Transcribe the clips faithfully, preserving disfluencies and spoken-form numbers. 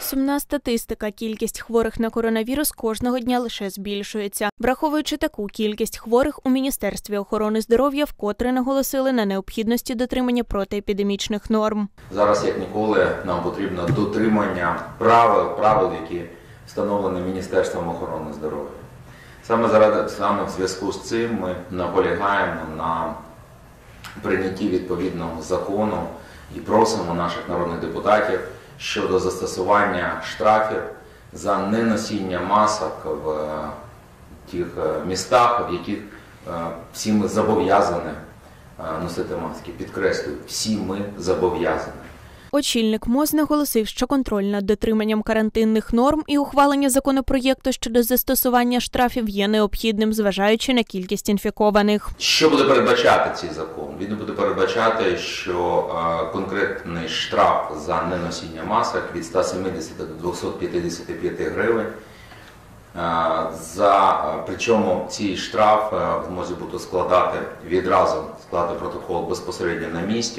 Сумна статистика. Кількість хворих на коронавірус кожного дня лише збільшується. Враховуючи таку кількість хворих, у Міністерстві охорони здоров'я вкотре наголосили на необхідності дотримання протиепідемічних норм. Зараз, як ніколи, нам потрібно дотримання правил, правил, які встановлені Міністерством охорони здоров'я. Саме заради саме в зв'язку з цим ми наполягаємо на прийнятті відповідного закону і просимо наших народних депутатів щодо застосування штрафів за неносіння масок в тих містах, в яких всі ми зобов'язані носити маски. Підкреслюю, всі ми зобов'язані. Очільник МОЗ наголосив, що контроль над дотриманням карантинних норм і ухвалення законопроєкту щодо застосування штрафів є необхідним, зважаючи на кількість інфікованих. Що буде передбачати цей закон? Він буде передбачати, що е, конкретний штраф за неносіння масок від ста сімдесяти до двохсот п'ятдесяти п'яти гривень. Е, за, причому цей штраф е, в МОЗі буде складати відразу, складати протокол безпосередньо на місці,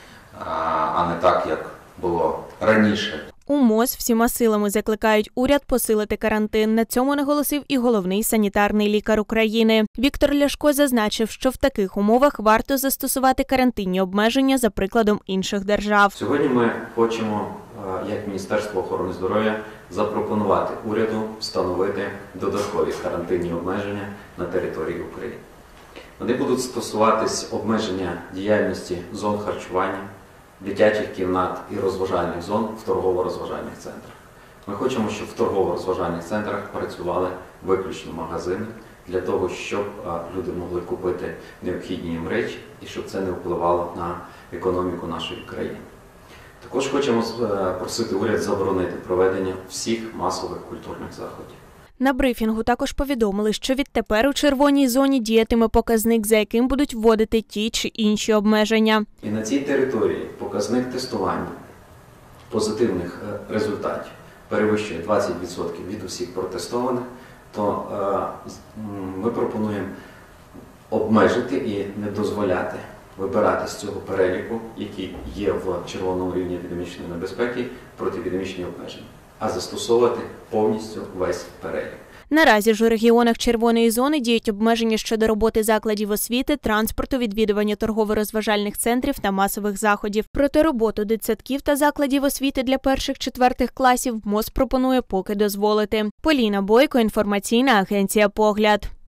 а не так, як було раніше. У МОЗ всіма силами закликають уряд посилити карантин. На цьому наголосив і головний санітарний лікар України. Віктор Ляшко зазначив, що в таких умовах варто застосувати карантинні обмеження за прикладом інших держав. Сьогодні ми хочемо, як Міністерство охорони здоров'я, запропонувати уряду встановити додаткові карантинні обмеження на території України. Вони будуть стосуватись обмеження діяльності зон харчування, дитячих кімнат і розважальних зон в торгово-розважальних центрах. Ми хочемо, щоб в торгово-розважальних центрах працювали виключно магазини, для того, щоб люди могли купити необхідні їм речі і щоб це не впливало на економіку нашої країни. Також хочемо просити уряд заборонити проведення всіх масових культурних заходів. На брифінгу також повідомили, що відтепер у червоній зоні діятиме показник, за яким будуть вводити ті чи інші обмеження. І на цій території показник тестування позитивних результатів перевищує двадцять відсотків від усіх протестованих, то е, ми пропонуємо обмежити і не дозволяти вибирати з цього переліку, який є в червоному рівні епідемічної небезпеки, протиепідемічні обмеження, а застосовувати повністю весь перелік. Наразі ж у регіонах червоної зони діють обмеження щодо роботи закладів освіти, транспорту, відвідування торгово-розважальних центрів та масових заходів. Проте роботу дитсадків та закладів освіти для перших-четвертих класів МОЗ пропонує поки дозволити. Поліна Бойко, інформаційна агенція «Погляд».